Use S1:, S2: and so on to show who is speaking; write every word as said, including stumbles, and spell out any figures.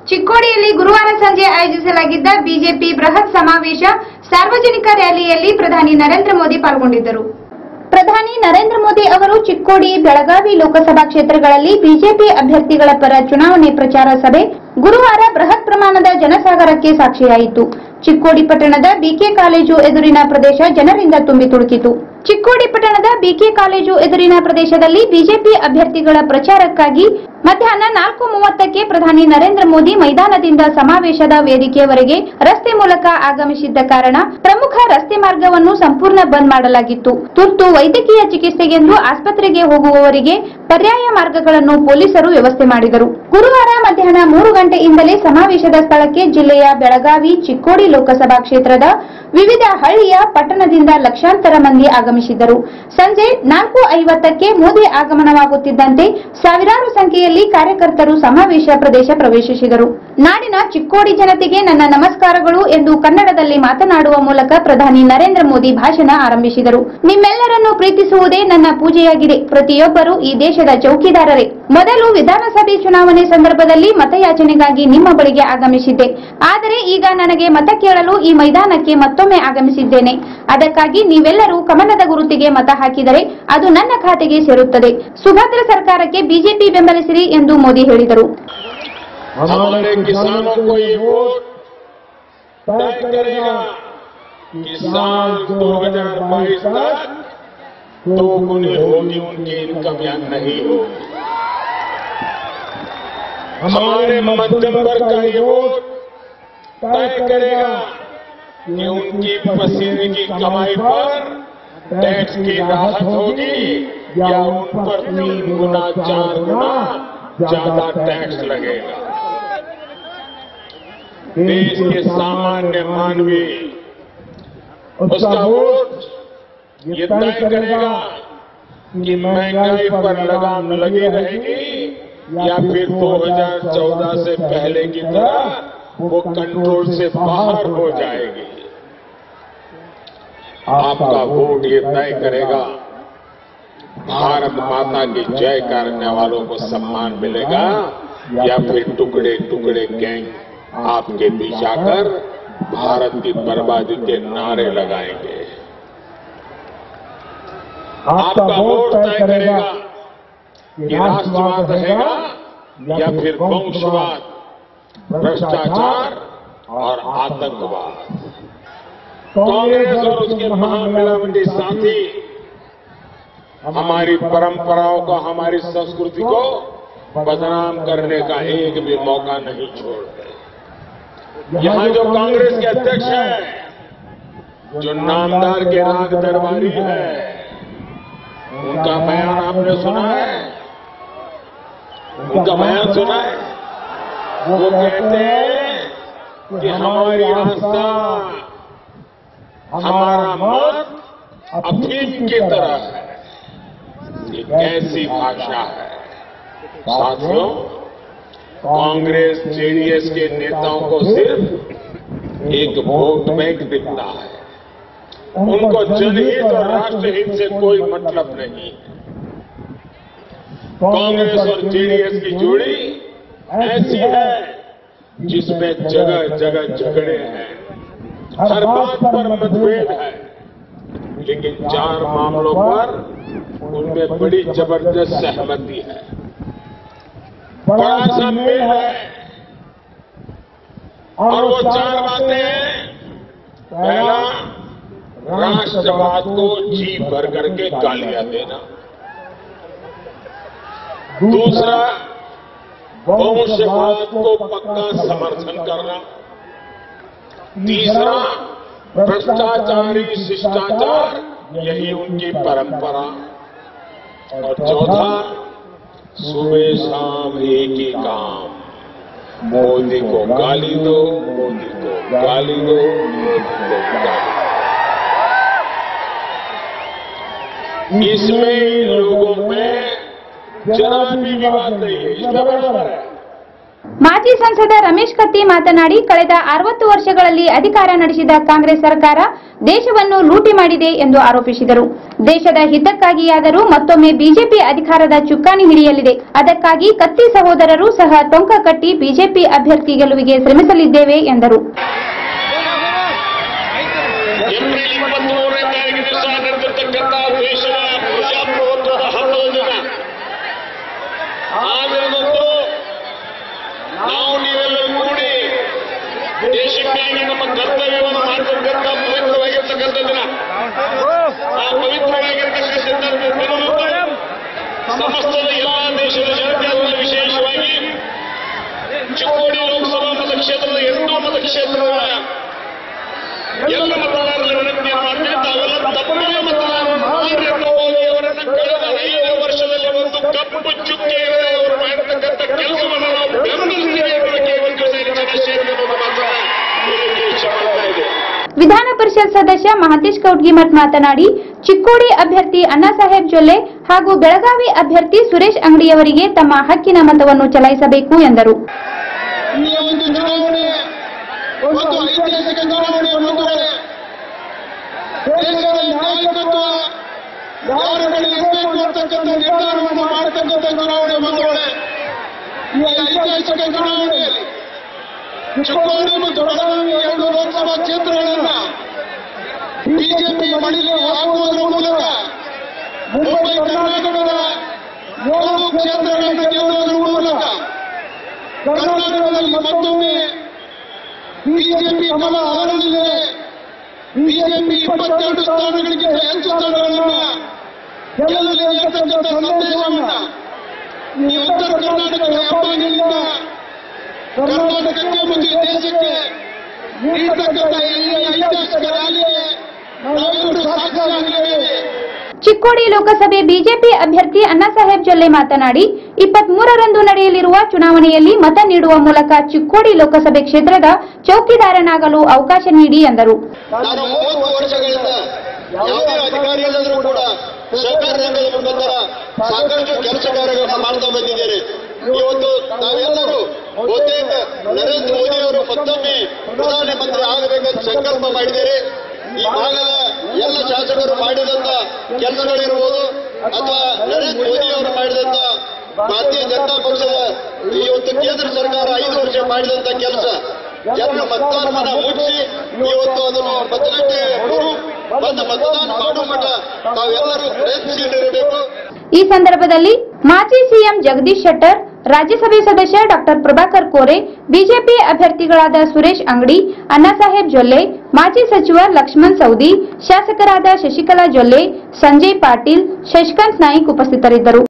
S1: ಚಿಕ್ಕೋಡಿಯಲ್ಲಿ ಗುರುವಾರ ಸಂಜೆ ಆಯೋಜಿಸಲಾಗಿದ್ದ ಬಿಜೆಪಿ ಬೃಹತ್ ಸಮಾವೇಶ ಸಾರ್ವಜನಿಕ ರ್ಯಾಲಿಯಲ್ಲಿ ಪ್ರಧಾನಿ ನರೇಂದ್ರ ಮೋದಿ ಪಾಲ್ಗೊಂಡಿದ್ದರು. ಪ್ರಧಾನಿ ನರೇಂದ್ರ ಮೋದಿ ಅವರು ಚಿಕ್ಕೋಡಿ, ಬೆಳಗಾವಿ ಲೋಕಸಭಾ ಕ್ಷೇತ್ರಗಳಲ್ಲಿ ಬಿಜೆಪಿ ಅಭ್ಯರ್ಥಿಗಳ ಪರ ಚುನಾವಣೆ ಪ್ರಚಾರ ಸಭೆ ಗುರುವಾರ ಬೃಹತ್ ಪ್ರಮಾಣದ ಜನಸಾಗರಕ್ಕೆ ಸಾಕ್ಷಿಯಾಯಿತು. ಚಿಕ್ಕೋಡಿ ಪಟ್ಟಣದ ಬಿಕೆ ಕಾಲೇಜು ಎದುರಿನ ಪ್ರದೇಶ ಜನರಿಂದ ತುಂಬಿ ತುಳುಕಿತು. ಚಿಕ್ಕೋಡಿ ಪಟ್ಟಣದ ಬಿಕೆ ಕಾಲೇಜು ಎದುರಿನ ಪ್ರದೇಶದಲ್ಲಿ ಬಿಜೆಪಿ ಅಭ್ಯರ್ಥಿಗಳ ಪ್ರಚಾರಕ್ಕಾಗಿ ಮಧ್ಯಾಹ್ನ ನಾಲ್ಕು ಮೂವತ್ತಕ್ಕೆ ಪ್ರಧಾನಿ ನರೇಂದ್ರ ಮೋದಿ ಮೈದಾನದಿಂದ ಸಮಾವೇಶದ ವೇದಿಕೆಯವರೆಗೆ ರಸ್ತೆ ಮೂಲಕ ಆಗಮಿಸಿದ್ದ ಕಾರಣ ಪ್ರಮುಖ ರಸ್ತೆ ಮಾರ್ಗವನ್ನು ಸಂಪೂರ್ಣ ಬಂದ್ ಮಾಡಲಾಗಿತ್ತು. ತುರ್ತು ವೈದ್ಯಕೀಯ ಚಿಕಿತ್ಸೆಗೆಂದು ಆಸ್ಪತ್ರೆಗೆ ಹೋಗುವವರಿಗೆ ಪರ್ಯಾಯ ಮಾರ್ಗಗಳನ್ನು ಪೊಲೀಸರು ವ್ಯವಸ್ಥೆ ಮಾಡಿದರು. ಗುರುವಾರ ಮಧ್ಯಾಹ್ನ ಮೂರು ಗಂಟೆಯಿಂದಲೇ ಸಮಾವೇಶದ ಸ್ಥಳಕ್ಕೆ ಜಿಲ್ಲೆಯ ಬೆಳಗಾವಿ, ಚಿಕ್ಕೋಡಿ ಲೋಕಸಭಾ ಕ್ಷೇತ್ರದ ವಿವಿಧ ಹಳ್ಳಿಯ ಪಟ್ಟಣದಿಂದ ಲಕ್ಷಾಂತರ ಮಂದಿ ಆಗಮಿಸಿದ್ದರು. ಸಂಜೆ ನಾಲ್ಕು ಐವತ್ತಕ್ಕೆ ಮೋದಿ ಆಗಮನವಾಗುತ್ತಿದ್ದಂತೆ ಸಾವಿರಾರು ಸಂಖ್ಯೆಯಲ್ಲಿ ಕಾರ್ಯಕರ್ತರು ಸಮಾವೇಶ ಪ್ರದೇಶ ಪ್ರವೇಶಿಸಿದರು. ನಾಡಿನ ಚಿಕ್ಕೋಡಿ ಜನತೆಗೆ ನನ್ನ ನಮಸ್ಕಾರಗಳು ಎಂದು ಕನ್ನಡದಲ್ಲಿ ಮಾತನಾಡುವ ಮೂಲಕ ಪ್ರಧಾನಿ ನರೇಂದ್ರ ಮೋದಿ ಭಾಷಣ ಆರಂಭಿಸಿದರು. ನಿಮ್ಮೆಲ್ಲರನ್ನು ಪ್ರೀತಿಸುವುದೇ ನನ್ನ ಪೂಜೆಯಾಗಿದೆ. ಪ್ರತಿಯೊಬ್ಬರು ಈ ದೇಶದ ಚೌಕಿದಾರರೇ. ಮೊದಲು ವಿಧಾನಸಭೆ ಚುನಾವಣೆ ಸಂದರ್ಭದಲ್ಲಿ ಮತಯಾಚನೆಗಾಗಿ ನಿಮ್ಮ ಬಳಿಗೆ ಆಗಮಿಸಿದ್ದೆ. ಆದರೆ ಈಗ ನನಗೆ ಮತ ಕೇಳಲು ಈ ಮೈದಾನಕ್ಕೆ ಮತ್ತೊಮ್ಮೆ ಆಗಮಿಸಿದ್ದೇನೆ. ಅದಕ್ಕಾಗಿ ನೀವೆಲ್ಲರೂ ಕಮಲದ ಗುರುತಿಗೆ ಮತ ಹಾಕಿದರೆ ಅದು ನನ್ನ ಖಾತೆಗೆ ಸೇರುತ್ತದೆ. ಸುಭದ್ರ ಸರ್ಕಾರಕ್ಕೆ ಬಿಜೆಪಿ ಬೆಂಬಲಿಸಿರಿ ಎಂದು ಮೋದಿ ಹೇಳಿದರು.
S2: हमारे किसानों को ये वोट तय करेगा कि साल दो हजार बाईस तक दो गुनी होगी उनकी इनकम या नहीं होगी। हमारे मध्यम वर्ग का ये वोट तय करेगा कि उनकी पसीने की कमाई पर टैक्स की राहत होगी या उन पर तीन गुना चार गुना ज्यादा टैक्स लगेगा। देश के सामान्य मानवी उसका वोट ये तय करेगा कि महंगाई पर लगाम लगी रहेगी या फिर दो हजार चौदह से पहले की तरह वो कंट्रोल से बाहर हो जाएगी। आपका वोट ये तय करेगा भारत माता की जय करने वालों को सम्मान मिलेगा या फिर टुकड़े टुकड़े गैंग आपके बीच आकर भारत की बर्बादी के नारे लगाएंगे। आपका वोट तय करेगा कि राष्ट्रवाद रहेगा या फिर वंशवाद, भ्रष्टाचार और आतंकवाद। कांग्रेस और उसके महामिलावटी साथी हमारी परंपराओं को, हमारी संस्कृति को बदनाम करने का एक भी मौका नहीं छोड़ते। यहां जो कांग्रेस के अध्यक्ष हैं, जो नामदार के राग दरबारी है, उनका बयान आपने सुना है? उनका बयान सुना है? वो कहते हैं कि हमारी आस्था, हमारा मत अफीम की तरह है। ये कैसी भाषा है साथियों? कांग्रेस जेडीएस के नेताओं को सिर्फ एक वोट बैंक दिखता है। उनको जनहित और राष्ट्रहित से कोई मतलब नहीं है। कांग्रेस और जेडीएस की जोड़ी ऐसी है जिसमें जगह जगह झगड़े हैं, हर बात पर मतभेद है, लेकिन चार मामलों पर उनमें बड़ी जबरदस्त सहमति है, बड़ा सा मेल है। और वो चार बातें हैं। पहला, राष्ट्रवाद को जी भर करके गालियां देना। दूसरा, वंशवाद को पक्का समर्थन करना। तीसरा, भ्रष्टाचारी शिष्टाचार, यही उनकी परंपरा। और चौथा, सुबह शाम एक ही काम, मोदी को गाली दो, मोदी को गाली दो, मोदी को गाली दो। इसमें इन लोगों में जरा भी विवाद नहीं है, इसमें बराबर है।
S1: ಮಾಜಿ ಸಂಸದ ರಮೇಶ್ ಕತ್ತಿ ಮಾತನಾಡಿ, ಕಳೆದ ಅರವತ್ತು ವರ್ಷಗಳಲ್ಲಿ ಅಧಿಕಾರ ನಡೆಸಿದ ಕಾಂಗ್ರೆಸ್ ಸರ್ಕಾರ ದೇಶವನ್ನು ಲೂಟಿ ಮಾಡಿದೆ ಎಂದು ಆರೋಪಿಸಿದರು. ದೇಶದ ಹಿತಕ್ಕಾಗಿಯಾದರೂ ಮತ್ತೊಮ್ಮೆ ಬಿಜೆಪಿ ಅಧಿಕಾರದ ಚುಕ್ಕಾಣಿ ಹಿಡಿಯಲಿದೆ. ಅದಕ್ಕಾಗಿ ಕತ್ತಿ ಸಹೋದರರು ಸಹ ಟೊಂಕ ಕಟ್ಟಿ ಬಿಜೆಪಿ ಅಭ್ಯರ್ಥಿ ಗೆಲುವಿಗೆ ಶ್ರಮಿಸಲಿದ್ದೇವೆ ಎಂದರು.
S2: ನಾವು ನೀವೆಲ್ಲರೂ ಕೂಡಿ ದೇಶಕ್ಕಾಗಿ ನಮ್ಮ ಕರ್ತವ್ಯವನ್ನು ಮಾಡತಕ್ಕಂಥ ಪವಿತ್ರವಾಗಿರ್ತಕ್ಕಂಥ ದಿನ. ಆ ಪವಿತ್ರವಾಗಿರ್ತಕ್ಕಂಥ ದಿನವನ್ನು ಸಮಸ್ತದ ಎಲ್ಲ ದೇಶದ ಜನತೆಯಲ್ಲಿ ವಿಶೇಷವಾಗಿ ಚಿಕ್ಕೋಡಿ ಲೋಕಸಭಾ ಮತಕ್ಷೇತ್ರದ ಎಂಟು ಮತಕ್ಷೇತ್ರಗಳ ಎಲ್ಲ ಮತದಾರರ ವಿನಂತಿಯನ್ನು ಮಾಡ್ತೇವೆ. ತಾವೆಲ್ಲ ತಪ್ಪದೇ ಮತದಾನ ಮಾಡಿ ಅವರನ್ನು ಕಳೆದ ಐದು ವರ್ಷದಲ್ಲಿ ಒಂದು ಕಪ್ಪು ಚುಕ್ಕೆ ಅವರು ಮಾಡತಕ್ಕಂಥ ಕೆಲಸವನ್ನು ನಾವು ಬೆಂಬಲಿಸ್ತೇವೆ ಎಂಬುದಕ್ಕೆ ಒಂದು ಜನಸೇನೆಯನ್ನು ಮಾತ್ರ ಮಾಡ್ತಾ ಇದೆ.
S1: ವಿಧಾನ ಪರಿಷತ್ ಸದಸ್ಯ ಮಹಂತೇಶ್ ಕೌಟ್ಗಿಮಠ್ ಮಾತನಾಡಿ, ಚಿಕ್ಕೋಡಿ ಅಭ್ಯರ್ಥಿ ಅಣ್ಣಾಸಾಹೇಬ್ ಜೊಲ್ಲೆ ಹಾಗೂ ಬೆಳಗಾವಿ ಅಭ್ಯರ್ಥಿ ಸುರೇಶ್ ಅಂಗಡಿಯವರಿಗೆ ತಮ್ಮ ಹಕ್ಕಿನ ಮತವನ್ನು ಚಲಾಯಿಸಬೇಕು ಎಂದರು.
S2: ಈ ಒಂದು ಚುನಾವಣೆ ಒಂದು ಐತಿಹಾಸಿಕ ಚುನಾವಣೆ ಬಂಧುಗಳೇ, ದೇಶದ ನಾಯಕತ್ವ ಯಾರ ಬಳಿ ಇರಬೇಕು ಅಂತಕ್ಕಂಥ ನಿರ್ಧಾರವನ್ನು ಮಾಡತಕ್ಕಂಥ ಚುನಾವಣೆ ಬಂಧುಗಳೇ. ಈ ಐತಿಹಾಸಿಕ ಚುನಾವಣೆಯಲ್ಲಿ ಚಿಕ್ಕೋಡಿ ಮತ್ತು ಬೆಳಗಾವಿ ಎರಡು ಲೋಕಸಭಾ ಕ್ಷೇತ್ರಗಳನ್ನ ಬಿಜೆಪಿ ಮಡಿಗೆ ಹಾಕುವುದರ ಮೂಲಕ ಮುಂಬೈ ಕರ್ನಾಟಕದ ಏಳು ಕ್ಷೇತ್ರಗಳನ್ನು ಗೆಲ್ಲುವುದರ ಮೂಲಕ ಕರ್ನಾಟಕದಲ್ಲಿ ಮತ್ತೊಮ್ಮೆ ಬಿಜೆಪಿ ಬಲ ಹರಡಲಿದೆ. ಬಿಜೆಪಿ ಇಪ್ಪತ್ತೆರಡು ಸ್ಥಾನಗಳಿಗೆ ಹೆಚ್ಚು ಸ್ಥಾನಗಳನ್ನು ಗೆಲ್ಲಲಿದೆ ಅಂತಕ್ಕಂಥ ಸಂದೇಶವನ್ನ ಈ ಉತ್ತರ ಕರ್ನಾಟಕದ ಹೆಬ್ಬಾಗಿಲಿಂದ ಕರ್ನಾಟಕಕ್ಕೆ ಮತ್ತು ದೇಶಕ್ಕೆ ನೀಡತಕ್ಕಂಥ ಈ ಐತಿಹಾಸಿಕ ರ್ಯಾಲಿಗೆ ನಾವೆಲ್ಲರೂ ಸಾಕ್ಷಿಯಾಗಿದ್ದೇವೆ.
S1: ಚಿಕ್ಕೋಡಿ ಲೋಕಸಭೆ ಬಿಜೆಪಿ ಅಭ್ಯರ್ಥಿ ಅಣ್ಣಾಸಾಹೇಬ್ ಜೊಲ್ಲೆ ಮಾತನಾಡಿ, ಇಪ್ಪತ್ಮೂರರಂದು ನಡೆಯಲಿರುವ ಚುನಾವಣೆಯಲ್ಲಿ ಮತ ನೀಡುವ ಮೂಲಕ ಚಿಕ್ಕೋಡಿ ಲೋಕಸಭೆ ಕ್ಷೇತ್ರದ ಚೌಕಿದಾರನಾಗಲು ಅವಕಾಶ ನೀಡಿ ಎಂದರು.
S2: ನಾನು ಮೂವತ್ತು ವರ್ಷಗಳಿಂದ ಯಾವುದೇ ಅಧಿಕಾರಿಯಾದರೂ ಕೂಡ ಸರ್ಕಾರ ರಂಗದ ಮುಖಾಂತರ ಸಾಕಷ್ಟು ಕೆಲಸ ಕಾರ್ಯಗಳನ್ನು ಮಾಡ್ತಾ ಬಂದಿದ್ದೇನೆ. ಇವತ್ತು ನಾವೆಲ್ಲರೂ ಬಹುತೇಕ ನರೇಂದ್ರ ಮೋದಿ ಅವರು ಮತ್ತೊಮ್ಮೆ ಪ್ರಧಾನಮಂತ್ರಿ ಆಗಬೇಕಂತ ಸಂಕಲ್ಪ ಮಾಡಿದ್ದಾರೆ. ಈ ಭಾಗದ ಎಲ್ಲ ಶಾಸಕರು ಮಾಡಿದಂತ ಕೆಲಸಗಳಿರ್ಬೋದು ಅಥವಾ ನರೇಂದ್ರ ಮೋದಿ ಅವರು ಮಾಡಿದಂತ ಭಾರತೀಯ ಜನತಾ ಪಕ್ಷದ ಇವತ್ತು ಕೇಂದ್ರ ಸರ್ಕಾರ ಐದು ವರ್ಷ ಮಾಡಿದಂತ ಕೆಲಸ ಜನರ ಮತದಾನವನ್ನ ಮುಗಿಸಿ ಇವತ್ತು ಅದನ್ನು ಮತಗಟ್ಟೆ ಬಂದು ಮತದಾನ ಮಾಡುವ ಮಟ್ಟ ತಾವೆಲ್ಲರೂ ಪ್ರಯತ್ನಿಸಿರಬೇಕು.
S1: ಈ ಸಂದರ್ಭದಲ್ಲಿ ಮಾಜಿ ಸಿಎಂ ಜಗದೀಶ್ ಶೆಟ್ಟರ್, ರಾಜ್ಯಸಭೆ ಸದಸ್ಯ ಡಾಕ್ಟರ್ ಪ್ರಭಾಕರ್ ಕೋರೆ, ಬಿಜೆಪಿ ಅಭ್ಯರ್ಥಿಗಳಾದ ಸುರೇಶ್ ಅಂಗಡಿ, ಅಣ್ಣಾಸಾಹೇಬ್ ಜೊಲ್ಲೆ, ಮಾಜಿ ಸಚಿವ ಲಕ್ಷ್ಮಣ್ ಸವದಿ, ಶಾಸಕರಾದ ಶಶಿಕಲಾ ಜೊಲ್ಲೆ, ಸಂಜಯ್ ಪಾಟೀಲ್, ಶಶಿಕಾಂತ್ ನಾಯ್ಕ್ ಉಪಸ್ಥಿತರಿದ್ದರು.